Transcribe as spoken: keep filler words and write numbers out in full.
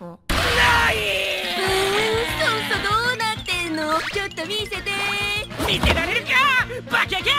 ない。 そうそう、どうなってんの？ちょっと見せて。 見せられるかバケケ。